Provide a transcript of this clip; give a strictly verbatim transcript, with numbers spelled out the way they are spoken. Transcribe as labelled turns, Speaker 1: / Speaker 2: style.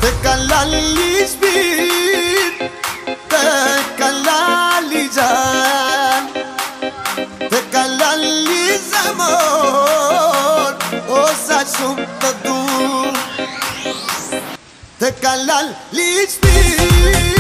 Speaker 1: Te kalali shpir, te kalali gjan, te kalali zemër, o sa shumë të du. Te kalali shpir